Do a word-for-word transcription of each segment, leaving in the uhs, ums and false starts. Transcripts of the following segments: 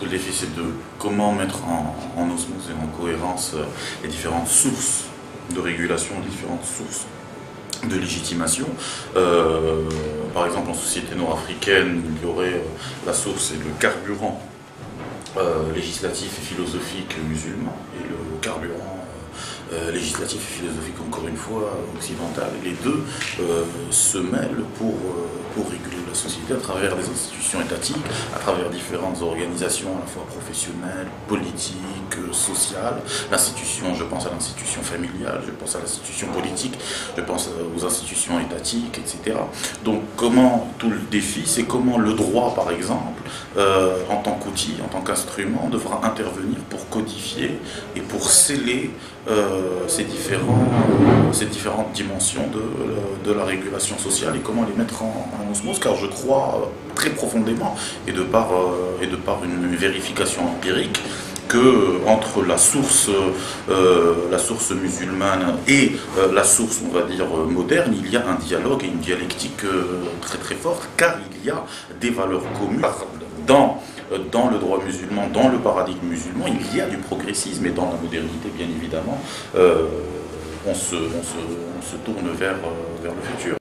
tout le défi, c'est de comment mettre en, en osmose et en cohérence les différentes sources de régulation, les différentes sources de légitimation. Euh, par exemple, en société nord-africaine, il y aurait euh, la source et le carburant euh, législatif et philosophique musulman, et le carburant euh, législatif et philosophique, encore une fois, occidental. Les deux euh, se mêlent pour, euh, pour réguler la société à travers des institutions étatiques, à travers différentes organisations à la fois professionnelles, politiques, sociales. L'institution, je pense à l'institution familiale, je pense à l'institution politique, je pense aux institutions étatiques, et cetera. Donc comment, tout le défi, c'est comment le droit, par exemple, euh, en tant qu'outil, en tant qu'instrument, devra intervenir pour codifier et pour sceller euh, ces, différents, ces différentes dimensions de, de la régulation sociale et comment les mettre en, en osmose, car je crois très profondément, et de par, euh, et de par une vérification empirique, que entre la source, euh, la source musulmane et euh, la source, on va dire, moderne, il y a un dialogue et une dialectique euh, très très forte, car il y a des valeurs communes. Dans, dans le droit musulman, dans le paradigme musulman, il y a du progressisme, et dans la modernité, bien évidemment, euh, on, se, on, se, on se tourne vers, vers le futur.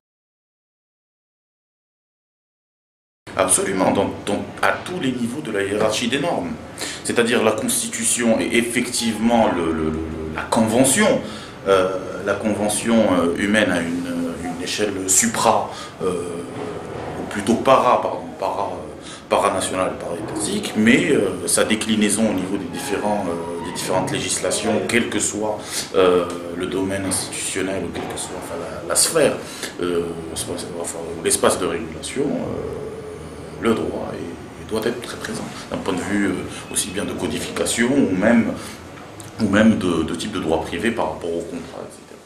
Absolument, dans, dans, à tous les niveaux de la hiérarchie des normes. C'est-à-dire la Constitution et effectivement le, le, le, la Convention, euh, la Convention humaine à une, une échelle supra, euh, ou plutôt para, pardon, para, paranationale, para-étatique, mais euh, sa déclinaison au niveau des, différents, euh, des différentes législations, quel que soit euh, le domaine institutionnel, ou quelle que soit enfin, la, la sphère, euh, enfin, l'espace de régulation, euh, le droit est, doit être très présent, d'un point de vue euh, aussi bien de codification, ou même, ou même de, de type de droit privé par rapport au contrat, et cetera.